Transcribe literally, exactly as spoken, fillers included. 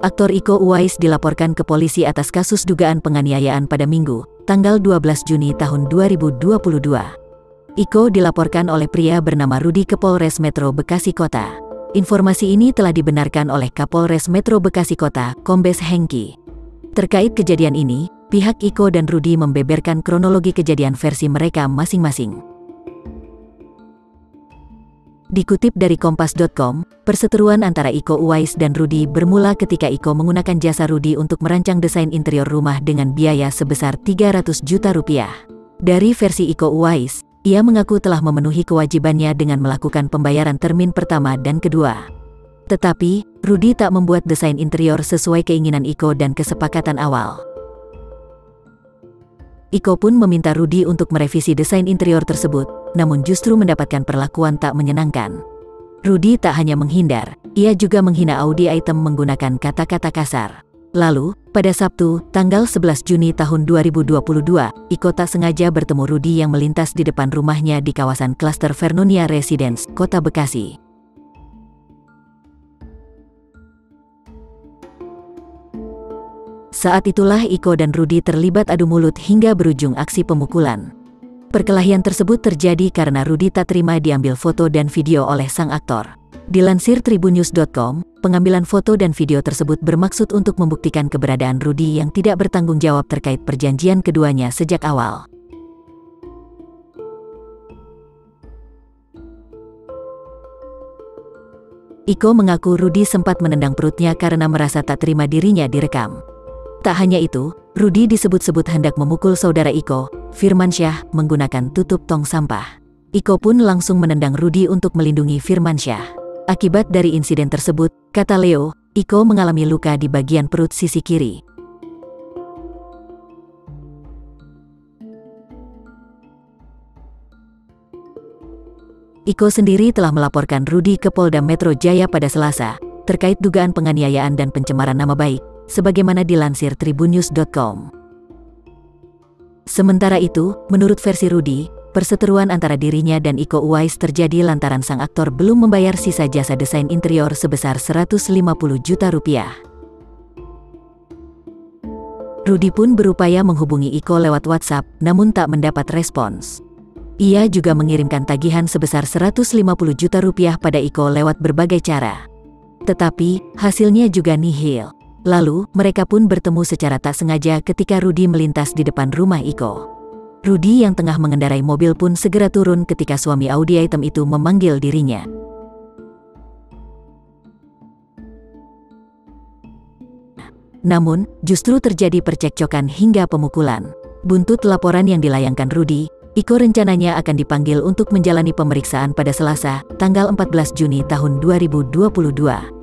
Aktor Iko Uwais dilaporkan ke polisi atas kasus dugaan penganiayaan pada Minggu, tanggal dua belas Juni tahun dua ribu dua puluh dua. Iko dilaporkan oleh pria bernama Rudi ke Polres Metro Bekasi Kota. Informasi ini telah dibenarkan oleh Kapolres Metro Bekasi Kota, Kombes Hengki. Terkait kejadian ini, pihak Iko dan Rudi membeberkan kronologi kejadian versi mereka masing-masing. Dikutip dari kompas titik com, perseteruan antara Iko Uwais dan Rudi bermula ketika Iko menggunakan jasa Rudi untuk merancang desain interior rumah dengan biaya sebesar tiga ratus juta rupiah. Dari versi Iko Uwais, ia mengaku telah memenuhi kewajibannya dengan melakukan pembayaran termin pertama dan kedua. Tetapi, Rudi tak membuat desain interior sesuai keinginan Iko dan kesepakatan awal. Iko pun meminta Rudi untuk merevisi desain interior tersebut, namun justru mendapatkan perlakuan tak menyenangkan. Rudi tak hanya menghindar, ia juga menghina Audi Item menggunakan kata-kata kasar. Lalu, pada Sabtu, tanggal sebelas Juni tahun dua ribu dua puluh dua, Iko tak sengaja bertemu Rudi yang melintas di depan rumahnya di kawasan klaster Vernonia Residence, Kota Bekasi. Saat itulah Iko dan Rudi terlibat adu mulut hingga berujung aksi pemukulan. Perkelahian tersebut terjadi karena Rudi tak terima diambil foto dan video oleh sang aktor. Dilansir tribunnews titik com, pengambilan foto dan video tersebut bermaksud untuk membuktikan keberadaan Rudi yang tidak bertanggung jawab terkait perjanjian keduanya sejak awal. Iko mengaku Rudi sempat menendang perutnya karena merasa tak terima dirinya direkam. Tak hanya itu, Rudi disebut-sebut hendak memukul saudara Iko, Firmansyah, menggunakan tutup tong sampah. Iko pun langsung menendang Rudi untuk melindungi Firmansyah. Akibat dari insiden tersebut, kata Leo, Iko mengalami luka di bagian perut sisi kiri. Iko sendiri telah melaporkan Rudi ke Polda Metro Jaya pada Selasa, terkait dugaan penganiayaan dan pencemaran nama baik, sebagaimana dilansir tribunnews titik com. Sementara itu, menurut versi Rudi, perseteruan antara dirinya dan Iko Uwais terjadi lantaran sang aktor belum membayar sisa jasa desain interior sebesar seratus lima puluh juta rupiah. Rudi pun berupaya menghubungi Iko lewat WhatsApp, namun tak mendapat respons. Ia juga mengirimkan tagihan sebesar seratus lima puluh juta rupiah pada Iko lewat berbagai cara. Tetapi, hasilnya juga nihil. Lalu, mereka pun bertemu secara tak sengaja ketika Rudi melintas di depan rumah Iko. Rudi yang tengah mengendarai mobil pun segera turun ketika suami Audi Item itu memanggil dirinya. Namun, justru terjadi percekcokan hingga pemukulan. Buntut laporan yang dilayangkan Rudi, Iko rencananya akan dipanggil untuk menjalani pemeriksaan pada Selasa, tanggal empat belas Juni tahun dua ribu dua puluh dua.